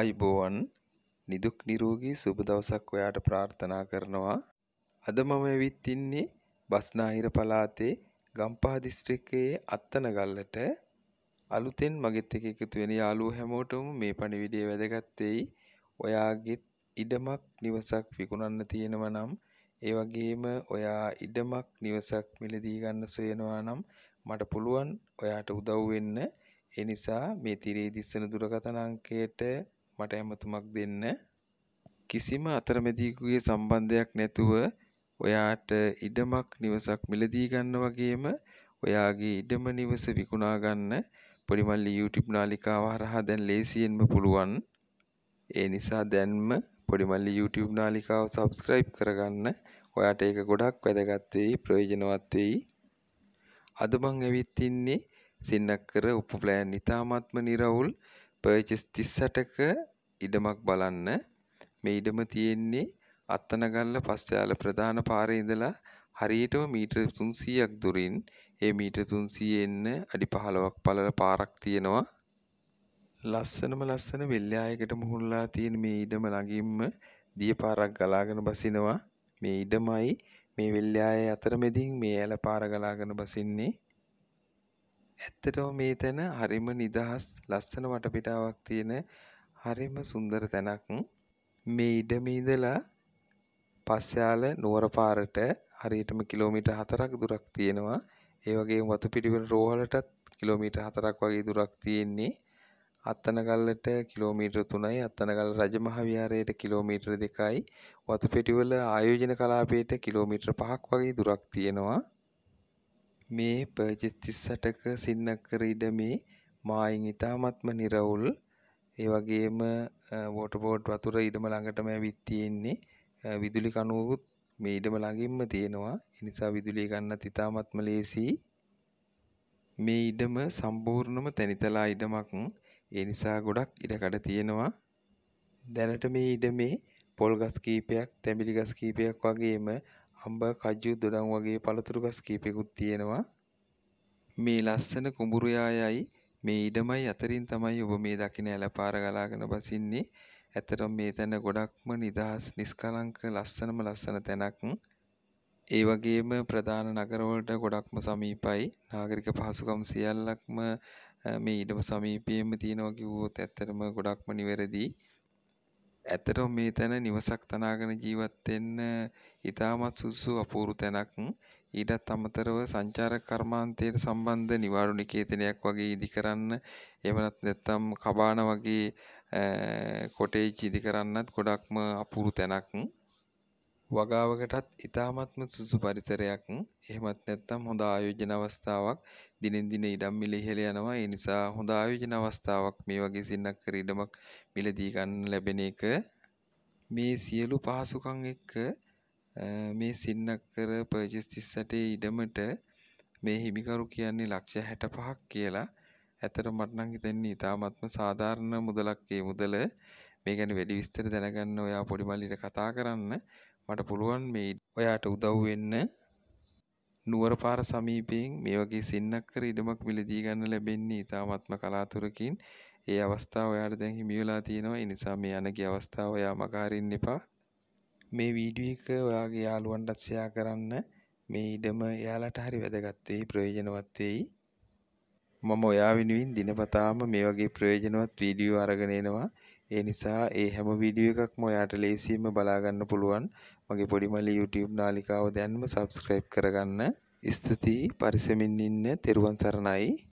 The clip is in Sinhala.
ආයිබෝවන් නිදුක් නිරෝගී සුබ දවසක් ඔයාට ප්‍රාර්ථනා කරනවා. අද මම ඇවිත් ඉන්නේ බස්නාහිර පළාතේ ගම්පහ දිස්ත්‍රික්කයේ අත්තනගල්ලට. අලුතෙන් මගෙත් එක්ක එකතු වෙන යාළුවෝ හැමෝටම මේ පණිවිඩය වැදගත් වෙයි. ඔයාගෙත් ඉඩමක් නිවසක් විකුණන්න තියෙනවා නම්, ඒ වගේම ඔයා ඉඩමක් නිවසක් මිලදී ගන්න සොයනවා නම් මට පුළුවන් ඔයාට උදව් වෙන්න. ඒ නිසා මේ තිරේ දිස්සන දුරකථන අංකයට මට ඇමතුමක් දෙන්න. කිසිම අතරමැදියෙකුගේ සම්බන්ධයක් නැතුව ඔයාට ඉඩමක් නිවසක් මිලදී ගන්න වගේම ඔයාගේ ඉඩම නිවස විකුණා ගන්න පොඩිමල්ලි YouTube නාලිකාව හරහා දැන් ලේසියෙන්ම පුළුවන්. ඒ නිසා දැන්ම පොඩිමල්ලි YouTube නාලිකාව subscribe කරගන්න. ඔයාට ඒක ගොඩක් වැදගත් වෙයි, ප්‍රයෝජනවත් වෙයි. අද මං ඇවිත් ඉන්නේ සින්නක්කර උප ප්ලෑන් ඉතාමත්ම නිරවුල් පර්චේස් 38ක ඉඩමක් බලන්න. මේ ඉඩම තියෙන්නේ අත්තනගල්ල පස්යාල ප්‍රධාන පාරේ ඉඳලා හරියටම මීටර 300ක් දුරින්. ඒ මීටර 300 එන්න අඩි 15ක් පළල පාරක් තියෙනවා. ලස්සන වෙල්යායකට මුහුණලා තියෙන මේ ඉඩම ළඟින්ම දිය පාරක් ගලාගෙන බසිනවා. මේ ඉඩමයි මේ වෙල්යායේ අතරමැදින් මේ ඇල පාර ගලාගෙන බසින්නේ. ඇත්තටම මේ තැන හරිම නිදහස් ලස්සන වටපිටාවක් තියෙන හරිම සුන්දර තැනක්. මේ ඉඩමේ ඉඳලා පස්යාල නුවර පාරට හරියටම කිලෝමීටර් 4ක් දුරක් තියෙනවා. ඒ වගේම වතුපිටිවල රෝහලටත් කිලෝමීටර් 4ක් වගේ දුරක් තියෙන්නේ. අත්තනගල්ලට කිලෝමීටර් 3යි, අත්තනගල්ල රජමහා විහාරයට කිලෝමීටර් 2යි, වතුපිටිවල ආයෝජන කලාපයට කිලෝමීටර් 5ක් වගේ දුරක් තියෙනවා. මේ පර්චේස් 38ක සින්නක්කර ඉඩමේ මායින් ඉතාමත්ම නිරවුල්. ඒ වගේම වෝටර් බෝඩ් වතුර ඉඩම ළඟටම ඇවිත් තියෙන්නේ. විදුලි කණුවකුත් මේ ඉඩම ළඟින්ම තියෙනවා. ඒ නිසා විදුලිය ගන්නත් ඉතාමත්ම ලේසියි. මේ ඉඩම සම්පූර්ණම තැනිතලා ඉඩමක්. ඒ නිසා ගොඩක් ඉඩකඩ තියෙනවා. දැනට මේ ඉඩමේ පොල් ගස් කීපයක්, තැඹිලි ගස් කීපයක් වගේම අඹ, කජු, දොඩම් වගේ පළතුරු ගස් කීපයකුත් තියෙනවා. මේ ලස්සන කුඹුරු යායයි මේ ඉඩමයි අතරින් තමයි ඔබ මේ දකින ඇලපාර ගලාගෙන බසින්නේ. ඇත්තටම මේ තැන ගොඩක්ම නිදහස්, නිස්කලංක ලස්සන තැනක්. ඒ වගේම ප්‍රධාන නගරවලට ගොඩක්ම සමීපයි. නාගරික පහසුකම් සියල්ලක්ම මේ ඉඩම සමීපයේම තියෙනවා කිව්වොත් ඇත්තටම ගොඩක්ම නිවැරදි. ඇත්තටම මේ තැන නිවසක් තනාගෙන ජීවත් වෙන්න ඉතාමත් සුදුසු අපූර්ව තැනක්. ඊටත් අමතරව සංචාරක කර්මාන්තයට සම්බන්ධ නිවාඩු නිකේතනයක් වගේ ඉදි කරන්න, එහෙම නැත්නම් කබාන වගේ කොටේජ් ඉදි කරන්නත් ගොඩක්ම අපූර්ව තැනක්. වගාවකටත් ඉතාමත්ම සුදුසු පරිසරයක්. එහෙමත් නැත්නම් හොඳ ආයෝජන අවස්ථාවක්. දිනෙන් දින ඉඩම් මිල ඉහළ යනවා. ඒ නිසා හොඳ ආයෝජන අවස්ථාවක් මේ වගේ සින්නක්කර ඉඩමක් මිලදී ගන්න ලැබෙන එක. මේ සියලු පහසුකම් එක්ක මේ සින්නක්කර පර්චේස් 38 ඉඩමට මේ හිමිකරු කියන්නේ ලක්ෂ 65ක් කියලා. ඇත්තට මට නම් හිතෙන්නේ ඉතාමත්ම සාධාරණ මුදලක්. ඒ මුදල මේ ගැන වැඩි විස්තර දැනගන්න ඔයා පොඩි මල්ලිට කතා කරන්න. මට පුළුවන් මේ ඔයාට උදව් වෙන්න. නුවර පාර සමීපයෙන් මේ වගේ සින්නක්කර ඉඩමක් මිලදී ගන්න ලැබෙන්නේ ඉතාමත්ම කලාතුරකින්. ඒ අවස්ථාව ඔයාට දැන් හිමි වෙලා තියෙනවා. ඒ නිසා මේ අනගිය අවස්ථාව ඔයා මග අරින්න එපා. මේ වීඩියෝ එක ඔයාගේ යාළුවන්ටත් ෂෙයා කරන්න. මේ ඉඩම එයාලට හරි වැදගත් වෙයි, ප්‍රයෝජනවත් වෙයි. මම ඔයා වෙනුවෙන් දිනපතාම මේ වගේ ප්‍රයෝජනවත් වීඩියෝ අරගෙන එනවා. ඒ නිසා ඒ හැම වීඩියෝ එකක්ම ඔයාට ලේසියෙන්ම බලා ගන්න පුළුවන්. මගේ පොඩිමල්ලි YouTube නාලිකාව දැන්ම subscribe කරගන්න. ස්තුතියි. පරිස්සමින් ඉන්න. තෙරුවන් සරණයි.